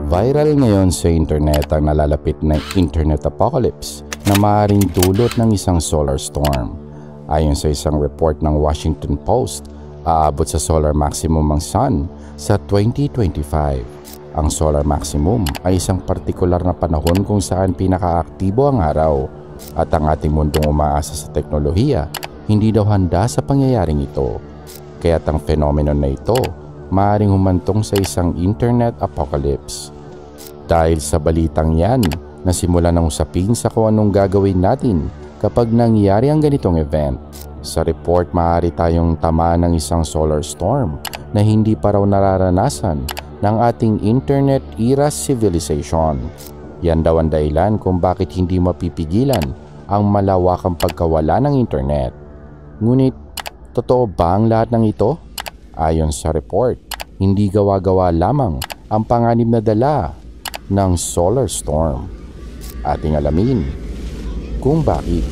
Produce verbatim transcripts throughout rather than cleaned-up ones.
Viral ngayon sa internet ang nalalapit na internet apocalypse na maaaring dulot ng isang solar storm. Ayon sa isang report ng Washington Post, aabot sa solar maximum ang sun sa twenty twenty-five. Ang solar maximum ay isang partikular na panahon kung saan pinakaaktibo ang araw at ang ating mundong umaasa sa teknolohiya hindi daw handa sa pangyayaring ito. Kaya't ang phenomenon na ito maaaring humantong sa isang internet apocalypse. Dahil sa balitang yan, nasimula ng usapin sa kung anong gagawin natin kapag nangyari ang ganitong event. Sa report, maaari tayong tamaan ng isang solar storm na hindi pa raw nararanasan ng ating internet era civilization. Yan daw ang dahilan kung bakit hindi mapipigilan ang malawakang pagkawala ng internet. Ngunit, totoo ba ang lahat ng ito? Ayon sa report, hindi gawa-gawa lamang ang panganib na dala ng solar storm. Ating alamin kung bakit.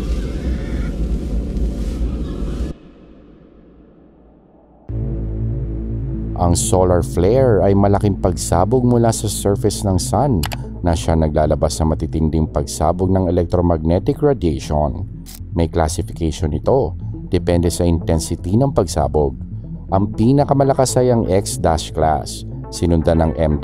Ang solar flare ay malaking pagsabog mula sa surface ng sun na siya naglalabas sa matitinding pagsabog ng electromagnetic radiation. May classification ito, depende sa intensity ng pagsabog. Ang pinakamalakas ay ang X- class, sinundan ng M-,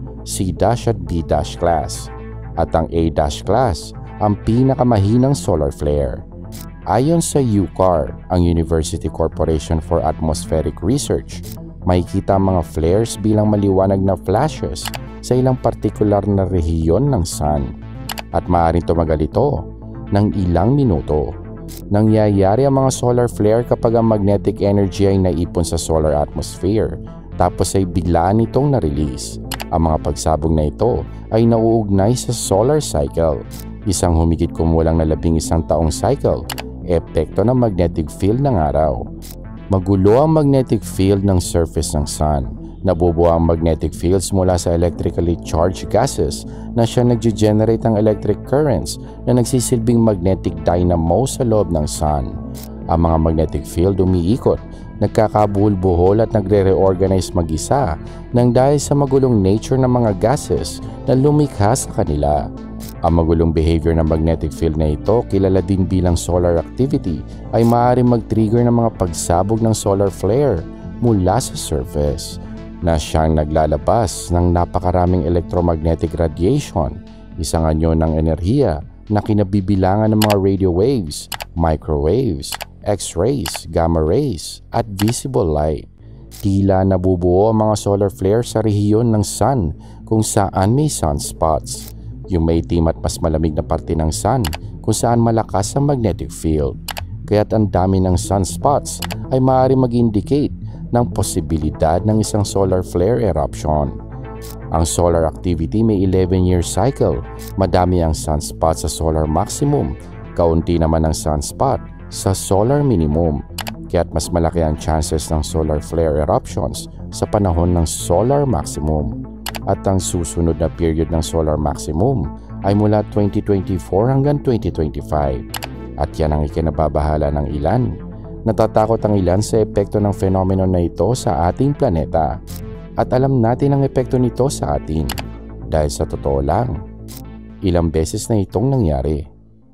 C- at B- class. At ang A- class, ang pinakamahinang solar flare. Ayon sa U C A R, ang University Corporation for Atmospheric Research, makikita ang mga flares bilang maliwanag na flashes sa ilang partikular na rehiyon ng sun. At maaaring tumagal ito ng ilang minuto. Nangyayari ang mga solar flare kapag ang magnetic energy ay naipon sa solar atmosphere, tapos ay biglaan itong na-release. Ang mga pagsabog na ito ay nauugnay sa solar cycle, isang humigit kumulang na labing isang taong cycle, epekto ng magnetic field ng araw. Magulo ang magnetic field ng surface ng sun. Nabubuo ang magnetic fields mula sa electrically charged gases na siya nagge-generate ng electric currents na nagsisilbing magnetic dynamo sa loob ng sun. Ang mga magnetic field umiikot, nagkakabuhol-buhol at nagre-reorganize mag-isa nang dahil sa magulong nature ng mga gases na lumikha sa kanila. Ang magulong behavior ng magnetic field na ito, kilala din bilang solar activity, ay maaaring mag-trigger ng mga pagsabog ng solar flare mula sa surface na siyang naglalabas ng napakaraming electromagnetic radiation, isang anyo ng enerhiya na kinabibilangan ng mga radio waves, microwaves, X-rays, gamma rays, at visible light. Tila nabubuo ang mga solar flare sa rehiyon ng sun kung saan may sunspots, yung may itim at mas malamig na parte ng sun kung saan malakas ang magnetic field. Kaya't ang dami ng sunspots ay maaari mag-indicate ng posibilidad ng isang solar flare eruption. Ang solar activity may eleven year cycle. Madami ang sunspot sa solar maximum, kaunti naman ang sunspot sa solar minimum. Kaya't mas malaki ang chances ng solar flare eruptions sa panahon ng solar maximum. At ang susunod na period ng solar maximum ay mula twenty twenty-four hanggang twenty twenty-five. At yan ang ikinababahala ng ilan. Natatakot ang ilan sa epekto ng phenomenon na ito sa ating planeta. At alam natin ang epekto nito sa atin. Dahil sa totoo lang, ilang beses na itong nangyari.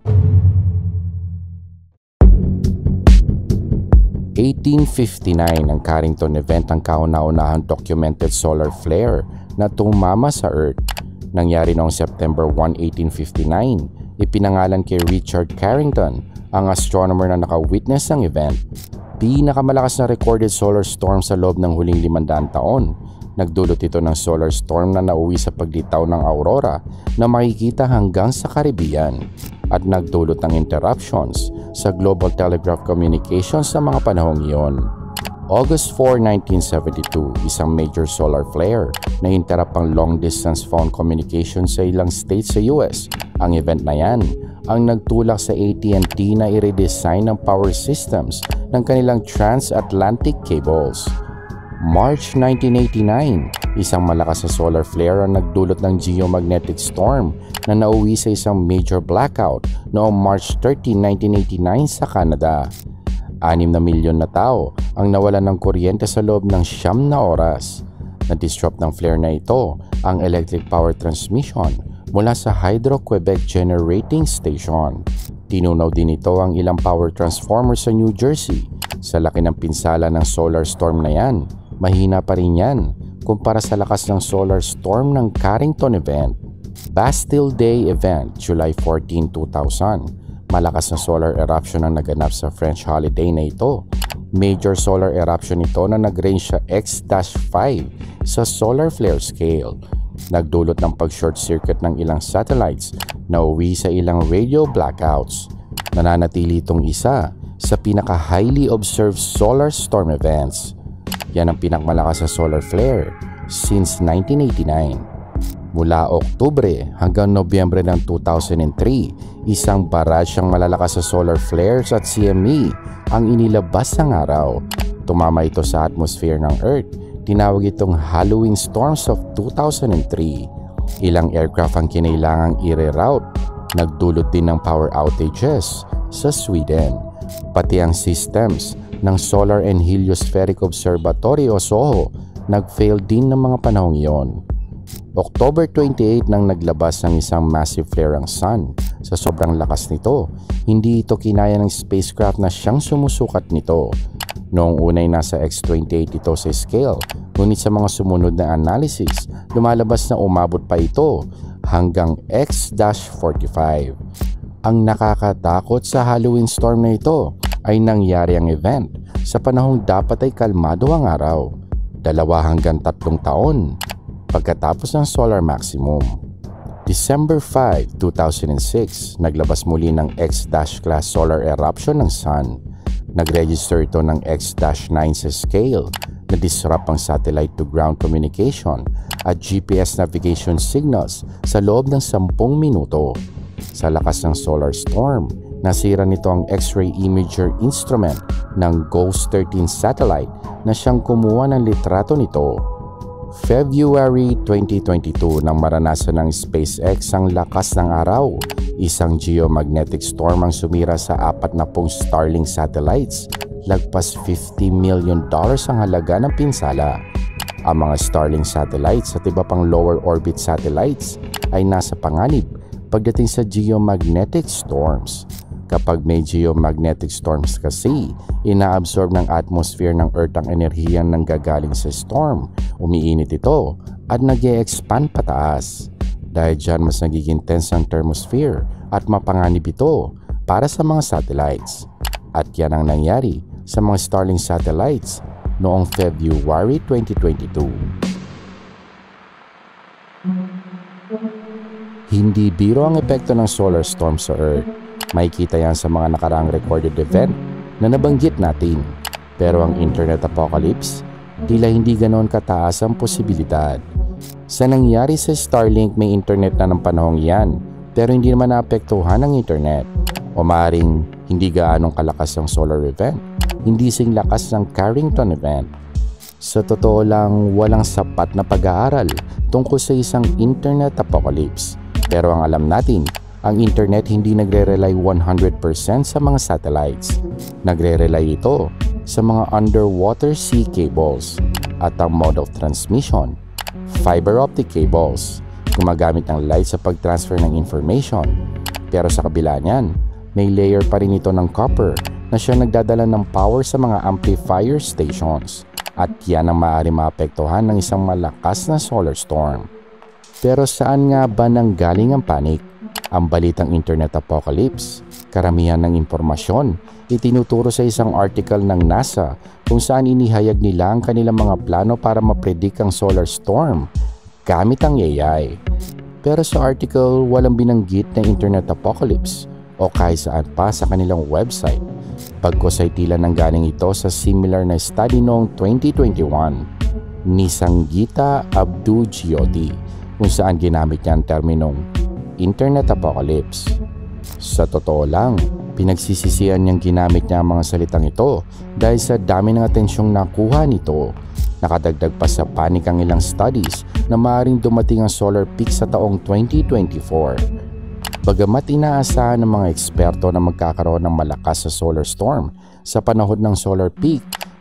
eighteen fifty-nine ang Carrington event, ang kauna-unahang documented solar flare na tumama sa Earth. Nangyari noong September first, eighteen fifty-nine. Ipinangalan kay Richard Carrington, ang astronomer na naka-witness ng event. Pinakamalakas na recorded solar storm sa loob ng huling limandaan taon. Nagdulot ito ng solar storm na nauwi sa paglitaw ng aurora na makikita hanggang sa Caribbean at nagdulot ng interruptions sa global telegraph communications sa mga panahong iyon. August fourth, nineteen seventy-two, isang major solar flare na interrupt ang long-distance phone communication sa ilang states sa U S. Ang event na yan ang nagtulak sa A T and T na i-redesign ng power systems ng kanilang transatlantic cables. March nineteen eighty-nine, isang malakas na solar flare ang nagdulot ng geomagnetic storm na nauwi sa isang major blackout noong March thirteenth, nineteen eighty-nine sa Canada. Anim na milyon na tao ang nawalan ng kuryente sa loob ng siyam na oras. Na-disrupt ng flare na ito ang electric power transmission mula sa Hydro-Quebec Generating Station. Tinunaw din ito ang ilang power transformer sa New Jersey. Sa laki ng pinsala ng solar storm na yan, mahina pa rin yan kumpara sa lakas ng solar storm ng Carrington event. Bastille Day event, July fourteen, two thousand. Malakas na solar eruption ang naganap sa French holiday na ito. Major solar eruption ito na nag-range sa X five sa solar flare scale. Nagdulot ng pag-short circuit ng ilang satellites na uwi sa ilang radio blackouts. Nananatili itong isa sa pinaka-highly observed solar storm events. Yan ang pinakmalakas na solar flare since nineteen eighty-nine. Mula Oktubre hanggang Nobyembre ng two thousand three, isang barrage ang malalakas sa solar flares at C M E ang inilabas ng araw. Tumama ito sa atmosphere ng Earth. Tinawag itong Halloween Storms of two thousand three. Ilang aircraft ang kinailangang i-reroute. Nagdulot din ng power outages sa Sweden. Pati ang systems ng Solar and Heliospheric Observatory o SOHO nag-fail din ng mga panahong iyon. October twenty-eighth nang naglabas ng isang massive flare ang Sun. Sa sobrang lakas nito, hindi ito kinaya ng spacecraft na siyang sumusukat nito. Noong unay nasa X twenty-eight ito sa scale, ngunit sa mga sumunod na analysis, lumalabas na umabot pa ito hanggang X forty-five. Ang nakakatakot sa Halloween storm na ito ay nangyari ang event sa panahong dapat ay kalmado ang araw, dalawa hanggang tatlong taon pagkatapos ng solar maximum. December fifth, two thousand six, naglabas muli ng X-class solar eruption ng Sun. Nag-register ito ng X nine sa scale na disrupt ang satellite-to-ground communication at G P S navigation signals sa loob ng sampung minuto. Sa lakas ng solar storm, nasira nito ang X-ray imager instrument ng GOES thirteen satellite na siyang kumuha ng litrato nito. February twenty twenty-two nang maranasan ng SpaceX ang lakas ng araw, isang geomagnetic storm ang sumira sa apat na pung Starlink satellites. Lagpas fifty million dollars ang halaga ng pinsala. Ang mga Starlink satellites at iba pang lower orbit satellites ay nasa panganib pagdating sa geomagnetic storms. Kapag may geomagnetic storms kasi, inaabsorb ng atmosphere ng Earth ang enerhiyang nanggagaling sa storm. Umiinit ito at nag-e-expand pataas. Dahil dyan mas nagiging tense ang thermosphere at mapanganib ito para sa mga satellites. At yan ang nangyari sa mga Starlink satellites noong February twenty twenty-two. Hindi biro ang epekto ng solar storm sa Earth. Makikita yan sa mga nakaraang recorded event na nabanggit natin. Pero ang internet apocalypse, tila hindi ganoon kataas ang posibilidad. Sa nangyari sa Starlink, may internet na ng panahong yan, pero hindi naman naapektuhan ang internet. O maaaring hindi gaanong kalakas ang solar event, hindi sing lakas ng Carrington event. Sa totoo lang, walang sapat na pag-aaral tungkol sa isang internet apocalypse. Pero ang alam natin, ang internet hindi nagre-rely one hundred percent sa mga satellites. Nagre-rely ito sa mga underwater sea cables at ang mode of transmission, fiber optic cables, gumagamit ng light sa pag-transfer ng information. Pero sa kabila niyan, may layer pa rin ito ng copper na siya nagdadala ng power sa mga amplifier stations. At yan ang maaari maapektuhan ng isang malakas na solar storm. Pero saan nga ba nanggaling ang panic? Ang balitang internet apocalypse, karamihan ng impormasyon, itinuturo sa isang article ng NASA kung saan inihayag nila ang kanilang mga plano para mapredict ang solar storm gamit ang A I. Pero sa article, walang binanggit na internet apocalypse o kahit saan pa sa kanilang website. Pagkos ay tila nanggaling ito sa similar na study noong twenty twenty-one ni Sangeeta Abdou-Jyoti kung saan ginamit niya ang terminong internet apocalypse. Sa totoo lang, pinagsisisihan niyang ginamit niya ang mga salitang ito dahil sa dami ng atensyong nakuha nito. Nakadagdag pa sa panic ang ilang studies na maaaring dumating ang solar peak sa taong twenty twenty-four. Bagamat inaasahan ng mga eksperto na magkakaroon ng malakas sa solar storm sa panahon ng solar peak,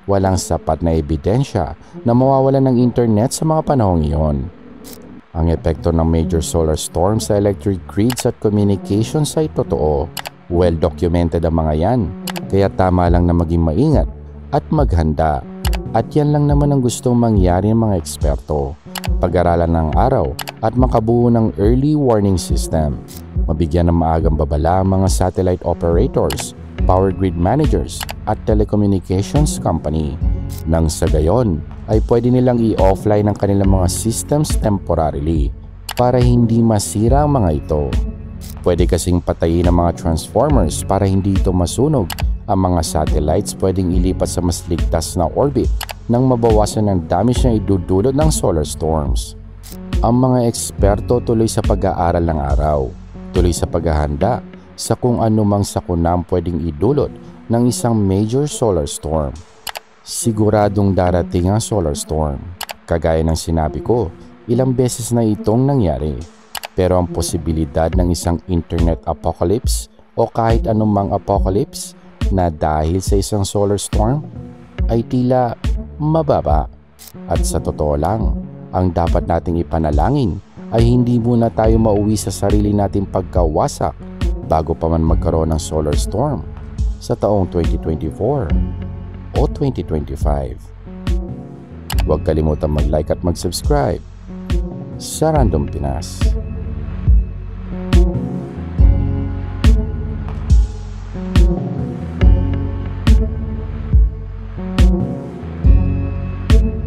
walang sapat na ebidensya na mawawalan ng internet sa mga panahong iyon. Ang epekto ng major solar storm sa electric grids at communications ay totoo. Well documented ang mga yan, kaya tama lang na maging maingat at maghanda. At yan lang naman ang gustong mangyari ng mga eksperto. Pag-aralan ng araw at makabuo ng early warning system. Mabigyan ng maagang babala ang mga satellite operators, power grid managers at telecommunications company. Nang sa gayon ay pwede nilang i-offline ang kanilang mga systems temporarily para hindi masira ang mga ito. Pwede kasing patayin ang mga transformers para hindi ito masunog. Ang mga satellites pwedeng ilipat sa mas ligtas na orbit nang mabawasan ang damage na idudulot ng solar storms. Ang mga eksperto tuloy sa pag-aaral ng araw, tuloy sa paghahanda sa kung anumang sakunang pwedeng idulot ng isang major solar storm. Siguradong darating ang solar storm. Kagaya ng sinabi ko, ilang beses na itong nangyari. Pero ang posibilidad ng isang internet apocalypse o kahit anumang apocalypse na dahil sa isang solar storm ay tila mababa. At sa totoo lang, ang dapat nating ipanalangin ay hindi muna tayo mauwi sa sarili nating pagkawasak bago pa man magkaroon ng solar storm sa taong twenty twenty-four o twenty twenty-five. Huwag kalimutan mag-like at mag-subscribe sa Random Pinas.